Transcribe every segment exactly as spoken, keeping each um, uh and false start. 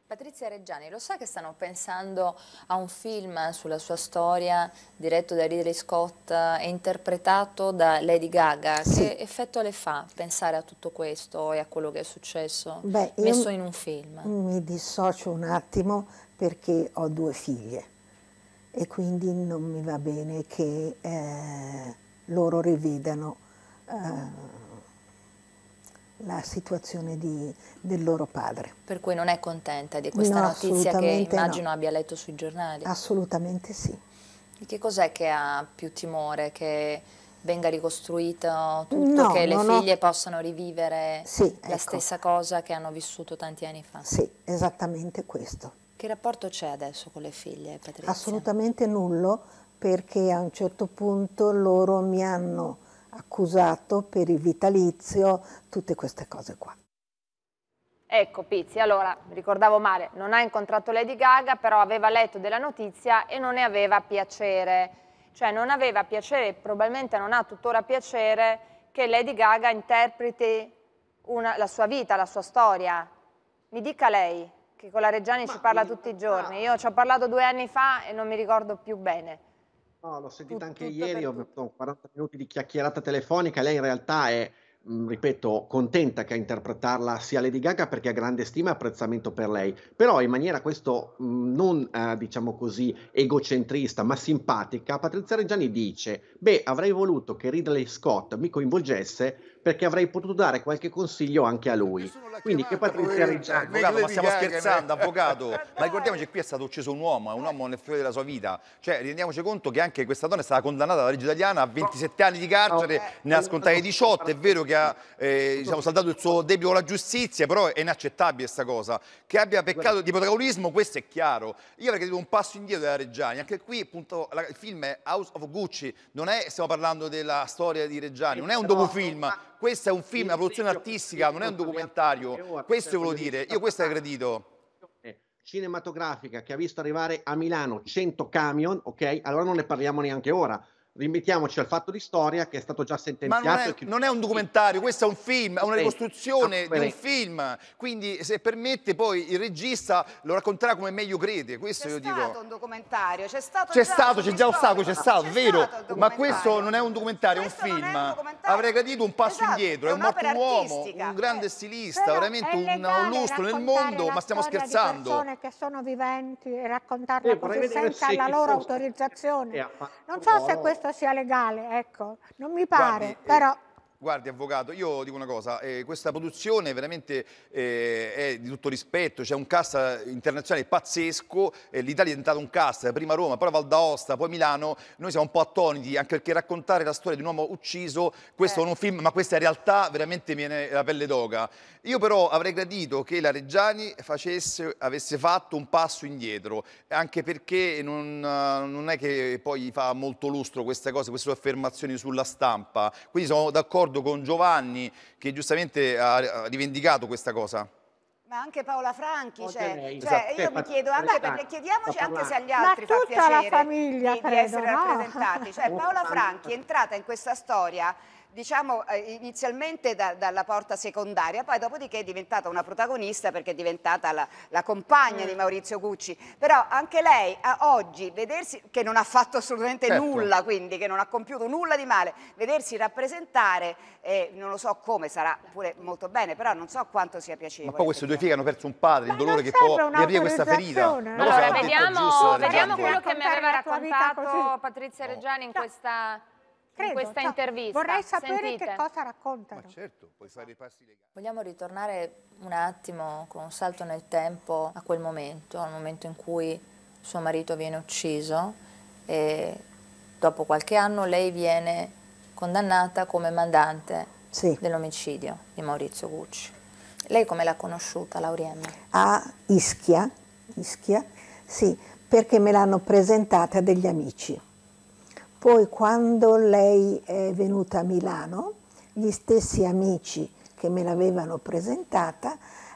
Patrizia Reggiani, lo sa che stanno pensando a un film sulla sua storia diretto da Ridley Scott e interpretato da Lady Gaga? Sì. Che effetto le fa pensare a tutto questo e a quello che è successo Beh, messo in un film? Mi dissocio un attimo perché ho due figlie e quindi non mi va bene che eh, loro rivedano eh, la situazione di, del loro padre. Per cui non è contenta di questa No, notizia che immagino no. abbia letto sui giornali? Assolutamente sì. Di che cos'è che ha più timore? Che venga ricostruito tutto, No, che le non figlie ho... possano rivivere sì, la ecco. stessa cosa che hanno vissuto tanti anni fa? Sì, esattamente questo. Che rapporto c'è adesso con le figlie, Patrizia? Assolutamente nullo, perché a un certo punto loro mi hanno accusato per il vitalizio, tutte queste cose qua. Ecco Pizzi, allora ricordavo male, non ha incontrato Lady Gaga, però aveva letto della notizia e non ne aveva piacere, cioè non aveva piacere, probabilmente non ha tuttora piacere che Lady Gaga interpreti una, la sua vita, la sua storia. Mi dica lei, che con la Reggiani Ma ci parla tutti i giorni, io ci ho parlato due anni fa e non mi ricordo più bene. No, l'ho sentita Tut, anche ieri, ho avuto quaranta minuti di chiacchierata telefonica, lei in realtà è, mh, ripeto, contenta che a interpretarla sia Lady Gaga perché ha grande stima e apprezzamento per lei, però in maniera questo mh, non, eh, diciamo così, egocentrista, ma simpatica, Patrizia Reggiani dice, beh, avrei voluto che Ridley Scott mi coinvolgesse perché avrei potuto dare qualche consiglio anche a lui. Quindi che Patrizia Reggiani... Avvocato, ma stiamo scherzando, avvocato? Ma ricordiamoci che qui è stato ucciso un uomo, è un uomo nel fiore della sua vita. Cioè, rendiamoci conto che anche questa donna è stata condannata dalla legge italiana a ventisette anni di carcere, ne ha scontati diciotto, è vero che ha eh, diciamo, saltato il suo debito con la giustizia, però è inaccettabile questa cosa. Che abbia peccato di protagonismo, questo è chiaro. Io avrei detto un passo indietro della Reggiani, anche qui appunto la, il film è House of Gucci, non è, stiamo parlando della storia di Reggiani, non è un docufilm. Questo è un film, una produzione artistica, non è un documentario. Questo volevo dire, io questo è aggredito. Cinematografica che ha visto arrivare a Milano cento camion, ok? Allora non ne parliamo neanche ora. Rimettiamoci al fatto di storia che è stato già sentenziato. Ma non è, e non è un documentario, questo è un film, è una ricostruzione di un film. Quindi, se permette, poi il regista lo racconterà come meglio crede. Questo io dico. C'è stato un documentario, c'è stato C'è già stato, c'è già stato, c'è stato, vero? Ma questo non è un documentario, è un Questo non film. è un documentario. Avrei gradito un passo Esatto, indietro. è È morto un uomo, un'opera un grande Eh. stilista, Però veramente è un, legale un lustro nel raccontare mondo, la ma stiamo storia scherzando. di persone che sono viventi e raccontarla Eh, vorrei così vedere senza se la chi loro fosse- autorizzazione. e ha fatto Non so se loro- questo sia legale, ecco, non mi pare, Guardi, però... eh, Guardi, avvocato, io dico una cosa, eh, questa produzione veramente eh, è di tutto rispetto, c'è un cast internazionale pazzesco, eh, l'Italia è diventata un cast, prima Roma, poi Val d'Aosta, poi Milano, noi siamo un po' attoniti, anche perché raccontare la storia di un uomo ucciso, questo Eh. non è un film, ma questa è realtà, veramente mi viene la pelle d'oca. Io però avrei gradito che la Reggiani facesse, avesse fatto un passo indietro, anche perché non, non è che poi fa molto lustro queste cose, queste affermazioni sulla stampa, quindi sono d'accordo con Giovanni che giustamente ha, ha rivendicato questa cosa. Ma anche Paola Franchi, Oggi cioè, lei- cioè Esatto. io mi chiedo anche perché chiediamoci Sta anche se agli Ma altri fa tutta la piacere famiglia, di, di credo, essere no? rappresentati. Cioè Paola Franchi è entrata in questa storia diciamo eh, inizialmente da, dalla porta secondaria, poi dopodiché è diventata una protagonista perché è diventata la, la compagna mm. di Maurizio Gucci, però anche lei a oggi vedersi, che non ha fatto assolutamente certo. nulla, quindi che non ha compiuto nulla di male, vedersi rappresentare, eh, non lo so come, sarà pure molto bene, però non so quanto sia piacevole. Ma poi queste due figlie hanno perso un padre, il Ma dolore non che può serve riaprire questa ferita. un'autorizzazione, Una cosa Allora, l'ha detta vediamo, giusta la vediamo Reggiani. quello che mi aveva Raccontare la tua vita raccontato così. Patrizia No. Reggiani in questa, in Credo, questa cioè, intervista. vorrei sapere Sentite. che cosa raccontano. Ma certo, puoi fare i passi legali. Vogliamo ritornare un attimo con un salto nel tempo a quel momento, al momento in cui suo marito viene ucciso e dopo qualche anno lei viene condannata come mandante Sì. dell'omicidio di Maurizio Gucci. Lei come l'ha conosciuta, Laurienna? A Ischia, Ischia, sì, perché me l'hanno presentata degli amici. Poi quando lei è venuta a Milano, gli stessi amici che me l'avevano presentata,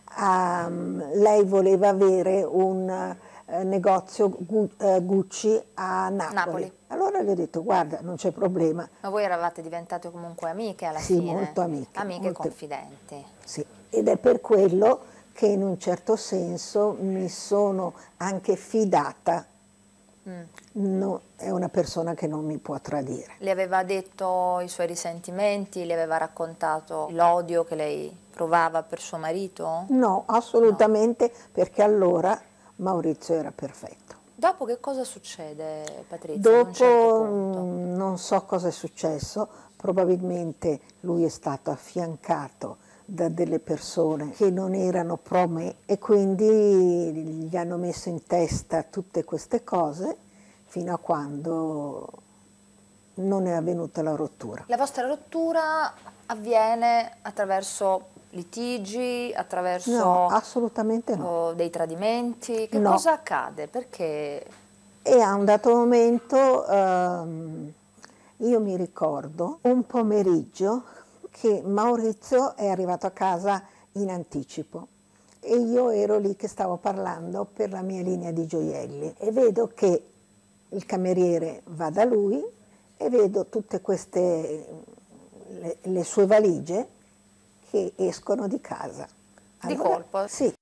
um, lei voleva avere un uh, negozio Gu uh, Gucci a Napoli. Napoli. Allora gli ho detto, guarda, non c'è problema. Ma voi eravate diventate comunque amiche alla Sì, fine? molto amiche. Amiche molte... confidenti. Sì, ed è per quello che in un certo senso mi sono anche fidata. Mm. No, è una persona che non mi può tradire. Le aveva detto i suoi risentimenti, le aveva raccontato l'odio che lei provava per suo marito? No, assolutamente, no. Perché allora Maurizio era perfetto. Dopo che cosa succede, Patrizia? Dopo un certo punto? Non so cosa è successo, probabilmente lui è stato affiancato da delle persone che non erano pro me e quindi gli hanno messo in testa tutte queste cose fino a quando non è avvenuta la rottura. La vostra rottura avviene attraverso litigi, attraverso no, assolutamente no. oh, dei tradimenti? Che no. cosa accade? Perché? E a un dato momento ehm, io mi ricordo un pomeriggio che Maurizio è arrivato a casa in anticipo e io ero lì che stavo parlando per la mia linea di gioielli e vedo che il cameriere va da lui e vedo tutte queste, le, le sue valigie che escono di casa. Allora, di colpo? Sì.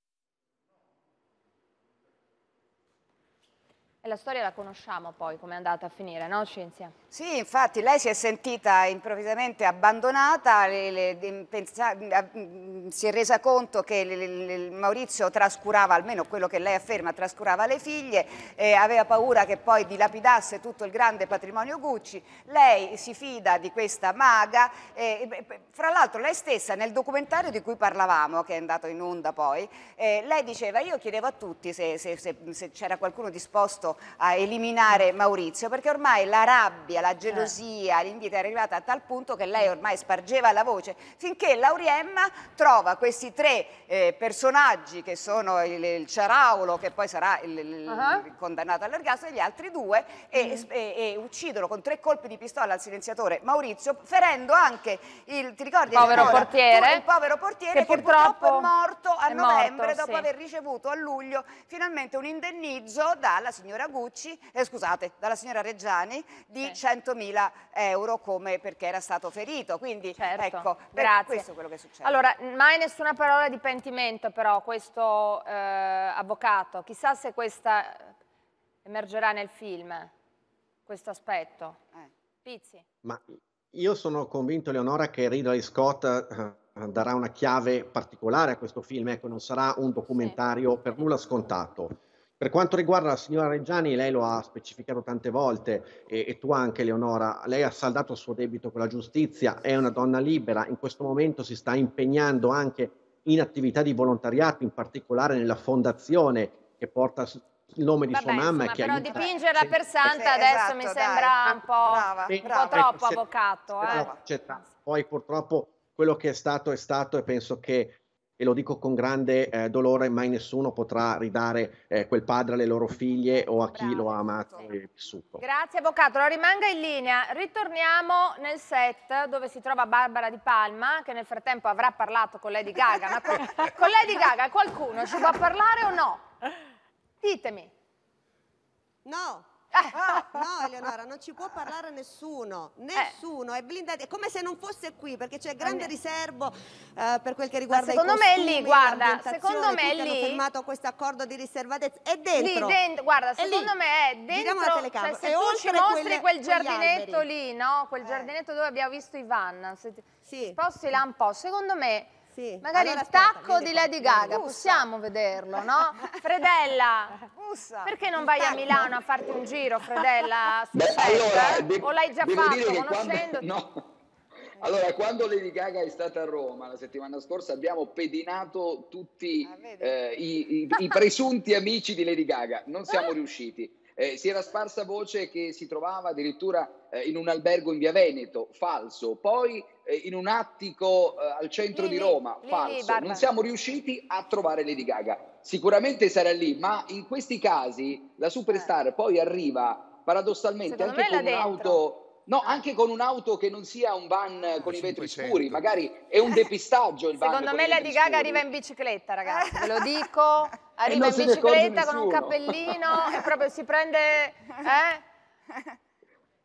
E la storia la conosciamo poi, come è andata a finire, no Cinzia? Sì, infatti lei si è sentita improvvisamente abbandonata, le, le, pensa, si è resa conto che le, le, Maurizio trascurava, almeno quello che lei afferma, trascurava le figlie, eh, aveva paura che poi dilapidasse tutto il grande patrimonio Gucci. Lei si fida di questa maga, eh, fra l'altro lei stessa nel documentario di cui parlavamo, che è andato in onda poi, eh, lei diceva io chiedevo a tutti se, se, se, se c'era qualcuno disposto a eliminare Maurizio, perché ormai la rabbia, la gelosia, l'invidia è arrivata a tal punto che lei ormai spargeva la voce, finché Lauriemma trova questi tre eh, personaggi che sono il, il Ciaraulo, che poi sarà il, il, uh-huh. il condannato all'ergastolo, e gli altri due, e, mm. e, e uccidono con tre colpi di pistola al silenziatore Maurizio, ferendo anche il, ti ricordi, il povero ancora, portiere, tu, il povero portiere che, che purtroppo, purtroppo è morto a è novembre morto, dopo sì. aver ricevuto a luglio finalmente un indennizzo dalla signora Gucci, eh, scusate, dalla signora Reggiani di sì. centomila euro come perché era stato ferito, quindi certo. ecco, Grazie. questo è quello che succede. Allora, mai nessuna parola di pentimento però questo eh, avvocato, chissà se questa emergerà nel film, questo aspetto. Eh. Pizzi. Ma io sono convinto, Eleonora, che Ridley Scott eh, darà una chiave particolare a questo film, ecco, non sarà un documentario sì. per nulla scontato. Per quanto riguarda la signora Reggiani, lei lo ha specificato tante volte, e, e tu anche, Eleonora, lei ha saldato il suo debito con la giustizia, è una donna libera, in questo momento si sta impegnando anche in attività di volontariato, in particolare nella fondazione che porta il nome di Vabbè, sua mamma. Insomma, e che però aiuta... dipingerla per santa sì, adesso esatto, mi dai. sembra un po', brava, un brava. po' troppo, Ecco, se, avvocato. Se, eh. se, poi purtroppo quello che è stato è stato, e penso che, e lo dico con grande eh, dolore, mai nessuno potrà ridare eh, quel padre alle loro figlie o a chi Bravo, lo ha amato sì. e vissuto. Grazie avvocato, allora rimanga in linea. Ritorniamo nel set dove si trova Barbara Di Palma, che nel frattempo avrà parlato con Lady Gaga. Ma con, con Lady Gaga qualcuno ci può parlare o no? Ditemi. No. Ah, no Eleonora, non ci può parlare nessuno, nessuno, eh. è blindato, è come se non fosse qui perché c'è grande riservo eh, per quel che riguarda i costumi, me è lì, guarda, secondo me è lì, hanno firmato questo accordo di riservatezza, è dentro, lì dentro, guarda, è secondo lì. me è dentro, cioè, se tu ci mostri quelle, quel giardinetto lì, no, quel eh. giardinetto dove abbiamo visto Ivan, se ti sì. sposti là un po', secondo me Sì. magari allora, il tacco aspetta, di Lady Gaga, bussa. Possiamo vederlo, no? Fredella, bussa. Perché non vai a Milano a farti un giro, Fredella, sul set? Allora, de- o l'hai già fatto, conoscendoti? Quando, no. Allora, quando Lady Gaga è stata a Roma la settimana scorsa abbiamo pedinato tutti ah, eh, i, i, i presunti amici di Lady Gaga, non siamo riusciti. Eh, si era sparsa voce che si trovava addirittura eh, in un albergo in via Veneto, falso, poi eh, in un attico eh, al centro lì, di Roma, lì, falso. lì, non siamo riusciti a trovare Lady Gaga. Sicuramente sarà lì, ma in questi casi la superstar eh. poi arriva paradossalmente Secondo anche con un'auto... No, ah. anche con un'auto che non sia un van ah, con i vetri scuri, magari è un depistaggio il van. Secondo me Lady Gaga arriva in bicicletta, ragazzi, ve lo dico, arriva in se bicicletta con un cappellino e proprio si prende... Eh?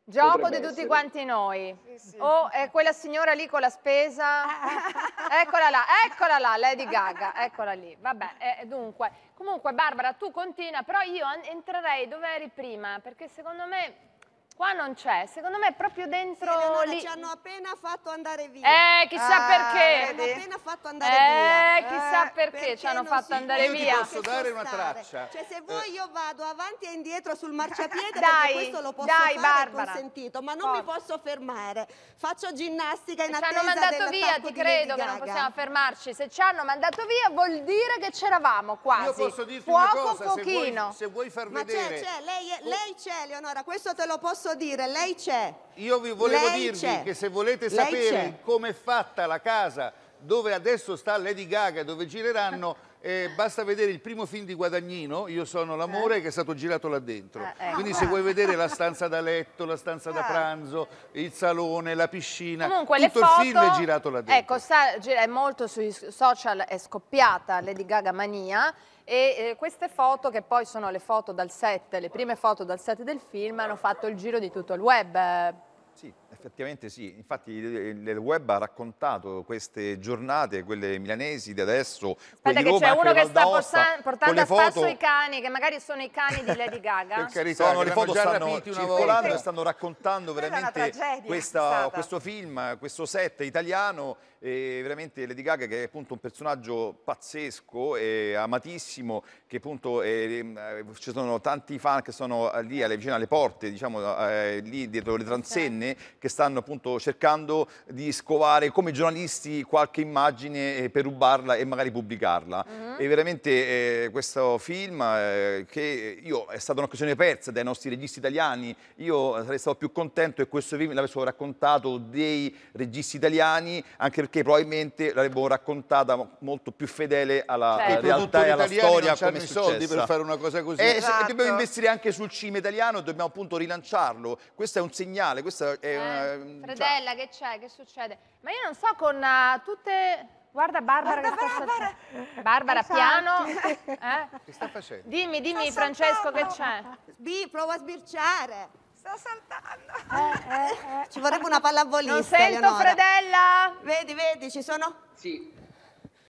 Gioco Potrebbe di tutti essere. quanti noi. O è quella signora lì con la spesa. Eccola là, eccola là, Lady Gaga, eccola lì. Vabbè, eh, dunque. Comunque Barbara, tu continua, però io entrerei dove eri prima, perché secondo me qua non c'è, secondo me è proprio dentro Sì, Eleonora, lì. ci hanno appena fatto andare via. Eh, chissà Ah, perché. Ci hanno appena fatto andare Eh, via. chissà perché ci hanno non fatto si andare può via. Posso dare una spostare. traccia? Cioè, se vuoi io vado avanti e indietro sul marciapiede, Dai, perché questo lo posso dai, fare, Barbara. è consentito, ma non Forza. mi posso fermare. Faccio ginnastica in Se ci attesa hanno mandato dell'attacco via, ti di credo Lady che non Gaga. possiamo fermarci. Se ci hanno mandato via vuol dire che c'eravamo quasi. Io posso dirti Fuoco, una cosa, se vuoi, fuochino. se vuoi far Ma c'è, vedere... c'è, lei, è- lei c'è, Leonora, questo te lo posso dire, lei c'è. Io vi volevo Lei dirvi c'è. che se volete Lei sapere c'è. come è fatta la casa dove adesso sta Lady Gaga, dove gireranno, eh, basta vedere il primo film di Guadagnino, Io sono l'amore, che è stato girato là dentro. Eh, ecco. Quindi se vuoi vedere la stanza da letto, la stanza da pranzo, il salone, la piscina, Comunque le tutto foto, il film è girato là dentro. ecco, sta, gira- è molto sui social, è scoppiata Lady Gaga mania e eh, queste foto che poi sono le foto dal set, le prime foto dal set del film hanno fatto il giro di tutto il web. eh, Sì, effettivamente sì, infatti il il web ha raccontato queste giornate, quelle milanesi di adesso, Aspetta quelle di che Roma, c'è anche uno le che sta Val d'Aosta, porta- portando a con le spasso foto- i cani, che magari sono i cani di Lady Gaga. Per carità, Sono, che le l'hanno foto già stanno rapiti una circolando volta. e stanno raccontando Quella è una veramente tragedia, questa- è stata. questo film, questo set italiano, e veramente Lady Gaga che è appunto un personaggio pazzesco e amatissimo, che appunto eh, eh, ci sono tanti fan che sono lì alle, vicino alle porte, diciamo eh, lì dietro le transenne, che stanno appunto cercando di scovare come giornalisti qualche immagine eh, per rubarla e magari pubblicarla. Mhm. E veramente eh, questo film eh, che io è stata un'occasione persa dai nostri registi italiani, io sarei stato più contento che questo film l'avessero raccontato dei registi italiani, anche perché probabilmente l'avrebbero raccontata molto più fedele alla Certo. I realtà produttori e alla italiani storia non come hanno è i soldi per successa. fare una cosa così. E se- Esatto. dobbiamo investire anche sul cinema italiano, dobbiamo appunto rilanciarlo. Questo è un segnale, questo è Eh, una- Fredella, che c'è? Che succede? Ma io non so con uh, tutte... Guarda Barbara Guarda che sta Barbara. saltando. Barbara, piano. Eh? Che sta facendo? Dimmi, dimmi Sta Francesco che saltando. c'è. Sbi, prova a sbirciare. Sta saltando. Ci vorrebbe una pallavolista, Non sento Eleonora. Fredella. Vedi, vedi, ci sono... Sì,